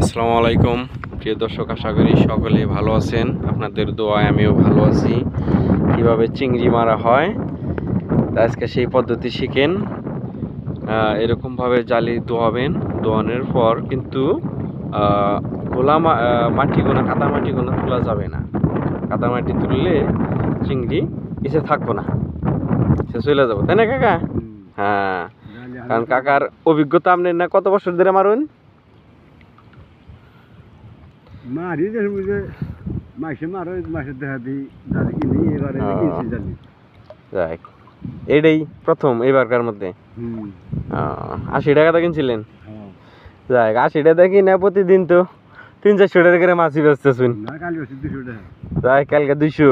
আসসালামু আলাইকুম প্রিয় দর্শক, আশা করি সকলে ভালো আছেন। আপনাদের দোয়ায় আমিও ভালো আছি। কিভাবে চিংড়ি মারা হয় আজকে সেই পদ্ধতি শিখেন। এরকমভাবে জালি দোয়াবেন, দোয়ানোর পর কিন্তু মাটিগুলো কাদা মাটিগুলো তোলা যাবে না। কাদা মাটি তুললে চিংড়ি এসে থাকবো না, সে চলে যাবো, তাই না কাকা? হ্যাঁ, কারণ কাকার অভিজ্ঞতা আপনি না কত বছর ধরে মারুন? এটাই প্রথম এবারকার মধ্যে 80 টাকা কিনছিলেন? যাই 80 টাকা কিনে প্রতিদিন তো 300-400 টাকা করে মাছই বেচতেছুন। যাই কালকে 200।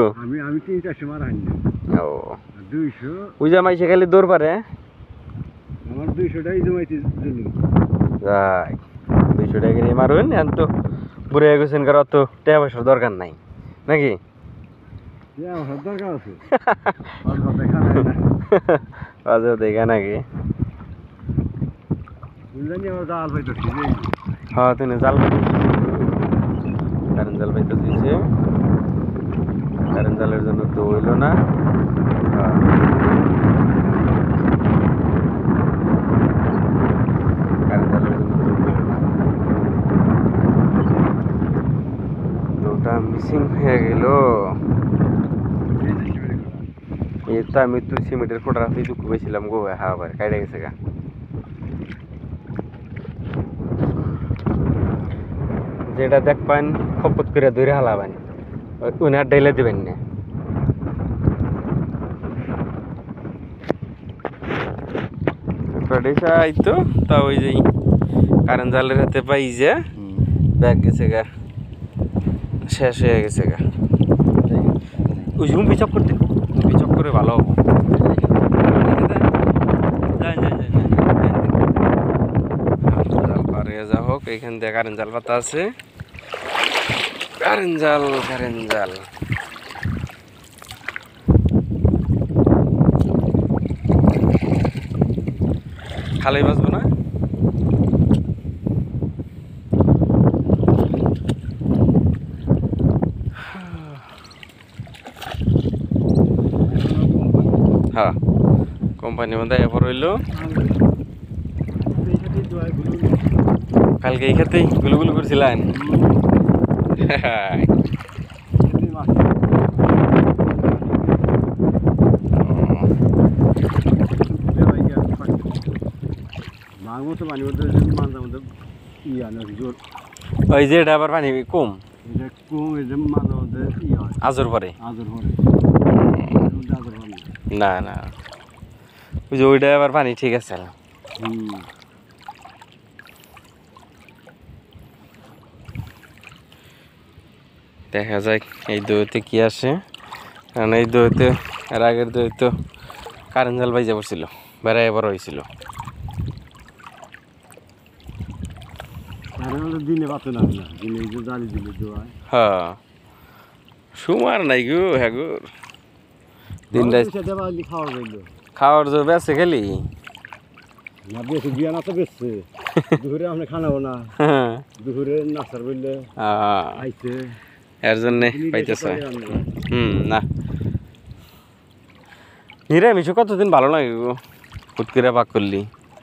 ও 200 ওই যে মাইসে খালি দৌড় পারে। আমার 200 টাকাই জমাইতে দিল। যাই 200 টাকা কিনে মারুন। এখন তো বুড়ে হয়ে গেছেন, কারণ অত টাকা পয়সার দরকার নাই নাকি? দরকার আছে দেখা নাকি? হ্যাঁ তুমি জাল কারেন্ট জাল পাইতে দিয়েছে। কারেন্ট জালের জন্য তো হইল না। কারেন্ট জালের জন্য তো হইল না, ওটা মিসিং হয়ে গেল। এটা আমি তো সিমেন্টের খোটা রাতেই দুঃখ পেয়েছিলাম গো। হ্যাঁ ভাই কাইটা গেছে গা। যেটা দেখবেন খপত করে ধরে হালাবেন, উনার ডাইলে দিবেন না। এই তো তা ওই যে কারেন্ট জালের হাতে পাই যে ব্যাগ গেছে গা, শেষ হয়ে গেছে গা। ওই ঝুম পিচক করতে পিচক করে ভালো হবো। জাল পারে যা হোক, এইখান দিয়ে কারেন্ট জাল পাতা আছে। কারেন্ট জাল খালি বাঁচবো না। হ্যাঁ কোম্পানি মধ্যে এরপর হইলো কালকে এই খেতেই গুলুগুলু করছিলেন। ওই যে এটা আবার পানি কম আজর পরে না না, ওই যে ওইটা আবার পানি ঠিক আছে। দেখা যায় এই দইতে কি আসে, কারণ এই দইতে এর আগের দই তো কারেন্ট জাল বাইজা পড়ছিল, বেড়াই এবার হয়েছিল। হ্যাঁ সুমার নাই গো। হ্যাঁ গো দিনটা খাওয়ার জন্য বেছে খেলি এর জন্য পাইতেছে। না নিরামিষ কতদিন ভালো লাগে গো, ফুটকিরা পাক করলি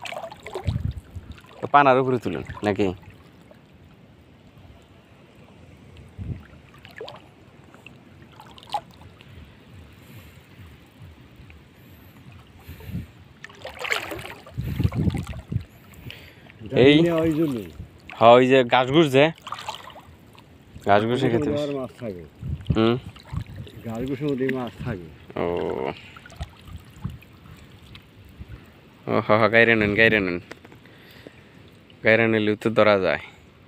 পানার উপরে তুলেন নাকি? এই হ্যাঁ ওই যে গাছ ঘুষ যে গাছ ঘুষে খেতে মাছ থাকে। গাছ ঘুষের মধ্যে মাছ থাকে। ও হ্যাঁ গাইরে নেন গাইরে নিলেও তো ধরা যায়।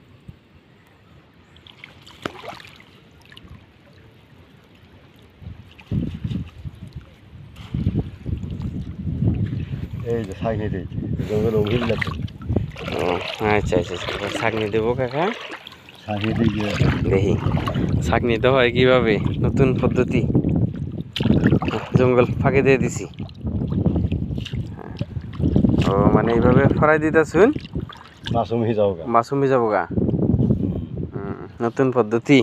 এই যে ছাগনি দিয়েছি জঙ্গল অভিযোগ লাগছে। ও আচ্ছা ছাগনি দেবো কাকা। দেখি ছাগনি তো হয় কিভাবে, নতুন পদ্ধতি। জঙ্গল ফাঁকে দিয়ে দিছি। ও মানে এইভাবে ফরাই দিতেছুন, মাছুম হয়ে যাবো গা। নতুন পদ্ধতি।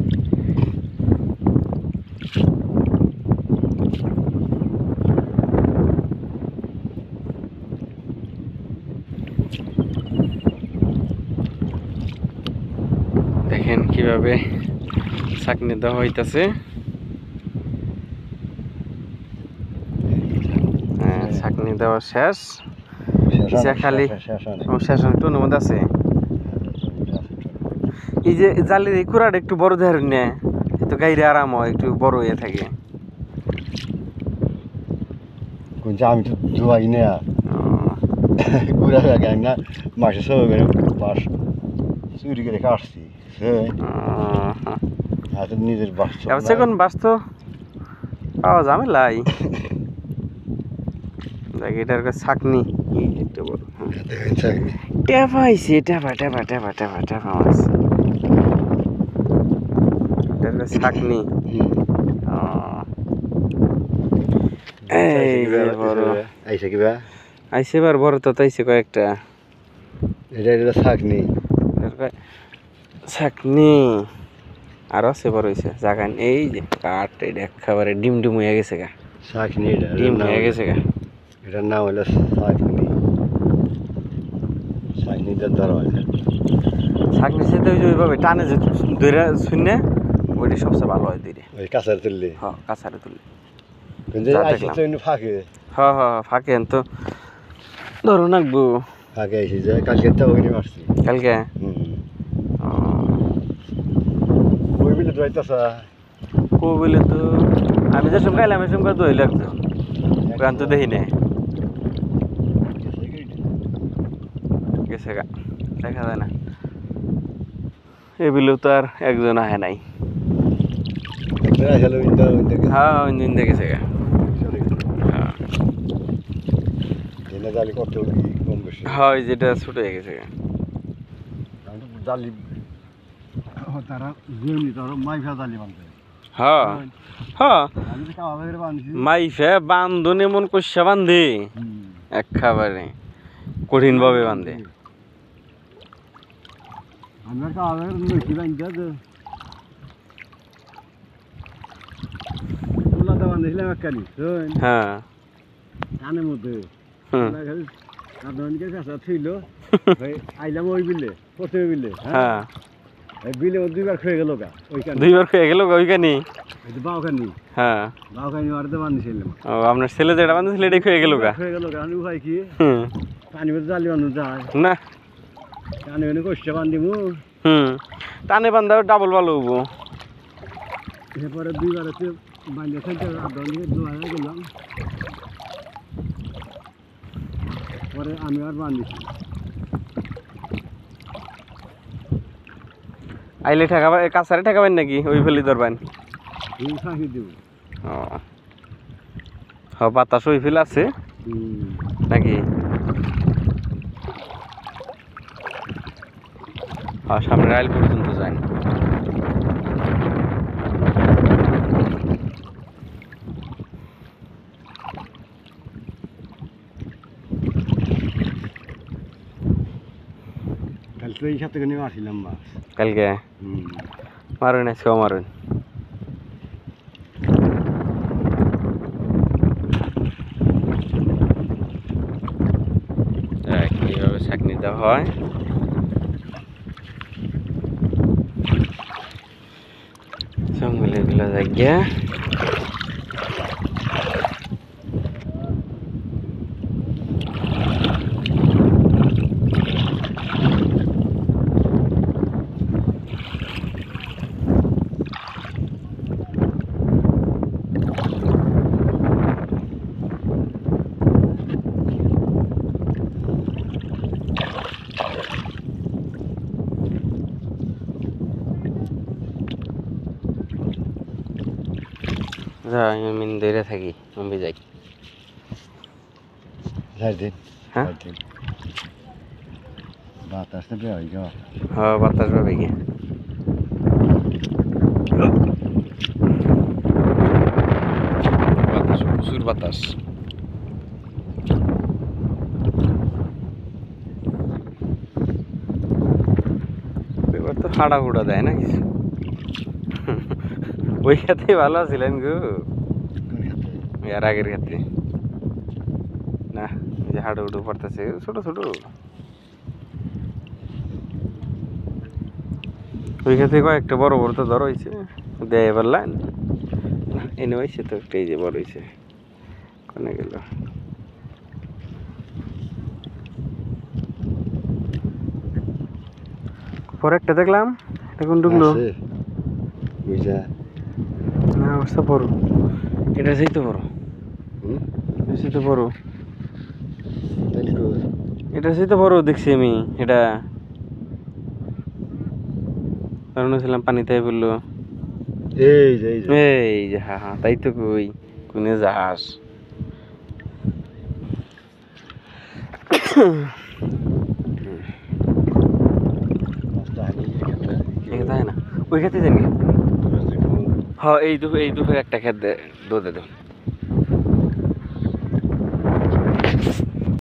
দেখেন কিভাবে ছাকনি দেওয়া হইতাছে। ছাকনি দেওয়া শেষ, খালি শেষ একটু মধ্যে আছে। এই যে জালির এই কুড়াটা একটু বড় দেওয়ার না, তো গাইরে আরাম হয়, একটু বড় হয়ে থাকে। আমি তো ধোয়াই না ঘুরা লাগে না, মাসে সব বাস চুরি করে কাটছি নিজের বাস এখন বাস তো পাওয়া ঝামেলাই। এটার ছাকনি একটু বড় টেপা আইছে, টেপা টেপা টেপা টেপা টেপা মাছ। এটার ছাকনি আইসে এবার বড় তো আইসে কয়েকটা। এটা ছাকনি, ছাকনি আরো আছে বড় হয়েছে জাগান। এই যে কাঠ, এটা একেবারে ডিম ডিম হয়ে গেছে গা, ছাকনি ডিম হয়ে গেছে গা। এটার নাম হলো ছাকনি। ছাকনিটা ধরা হয় না, ছাকনি সেটা ওই যে ওইভাবে টানে যে ধরে শুনে ওইটা সবচেয়ে ভালো হয় ধরে। ওই কাঁচারে তুললে, হ্যাঁ কাছারে তুললে ফাঁকে। হ্যাঁ হ্যাঁ ফাঁকে তো ধরো নাকবো। ফাঁকে আইসি যে কালকে তো ওই মারছি কালকে। ওই বিলে দোয়াইতেছা কো বলে তো আমি যে সময় খাইলাম সময় দই লাগতো, গান তো দেখি না গেছে গা, দেখা যায় না। এই বিলেও তো আর একজন আহে নাই। হ্যাঁ ইঞ্জিন দেখেছে গা। হ্যাঁ যেটা ছোট হয়ে গেছে গা। জালি তারা মাইফা জালি বানতে। হ্যাঁ হ্যাঁ মাইফে বান্ধন এমন কষা বান্ধে, একেবারে কঠিন ভাবে বান্ধে। আমার কাগজের নইছি বান্ধা তো তুলাতে বান্ধিছিলাম একখানি। হ্যাঁ কানের মধ্যে আপনাদের কাছে ছিল, আইলাম ওই বিলে, প্রথমে বিলে। হ্যাঁ বিলে দুইবার খেয়ে গেল গা, ওইখানে দুইবার খেয়ে গেল ওইখানে। বাউখানি, হ্যাঁ বাউখানি মারতে বান্ধিছিলাম। ও আপনার ছেলে যেটা বান্ধছিল এটাই খেয়ে গেল গা, খেয়ে গেল গা। আমি উপায় কি পানি মধ্যে জালি বান্ধু যায় না, টানে বানি কষতে বান্ধিমু। টানে বান্ধাও ডাবল ভালো হবো। এরপরে দুইবার হচ্ছে বান্ধে খেলতে আধা ঘন্টা ধোয়া গেলাম, পরে আমি আর বান্ধিছি। আইলে ঠেকাবেন, কাছারে ঠেকাবেন নাকি ওই ফেলি ধরবেন? ফাঁকি দেব। ও হ্যাঁ বাতাস ওই ফেল আছে নাকি? হ্যাঁ সামনের আইল পর্যন্ত যান। কালকে এই সাথে নিয়ে আসছিলাম মাছ। কালকে মারুন, আজকেও মারুন। এইভাবে ছাকনি দেওয়া হয়। জঙ্গলের গুলো জায়গা আমি ধরে থাকি, আমি যাই। হ্যাঁ বাতাস হ্যাঁ বাতাস পাবে কি বাতাস, প্রচুর বাতাস। এবার তো হাঁড়া হুড়া দেয় না কিছু ওই ক্ষেত্রে ভালো আছিলেন গো কোন খেতে এর আগের ক্ষেত্রে না এই যে হাঁড়ু হুড়ু পড়তেছে ছোট ছোট ওই ক্ষেত্রে কয়েকটা বড় বড় তো ধর হয়েছে দেয় এবার লাইন না এনে হয়েছে তো একটা এই যে বড় হয়েছে কোনে গেল পরে একটা দেখলাম এখন ঢুকলো আছে বুঝা না অবস্থা বড় এটা সেই তো বড় হুম সেই তো বড় তাহলে কই এটা সেই তো বড় দেখছি আমি এটা কারণ ছিলাম পানিতে বললো এই যে এই যে হ্যাঁ হ্যাঁ তাই তো কই কোনে জাহাজ মাছটা হানি খেতে এখানে থাকে না ওই খেতে জানি হ্যাঁ এই দুপুর একটা খেত দে দে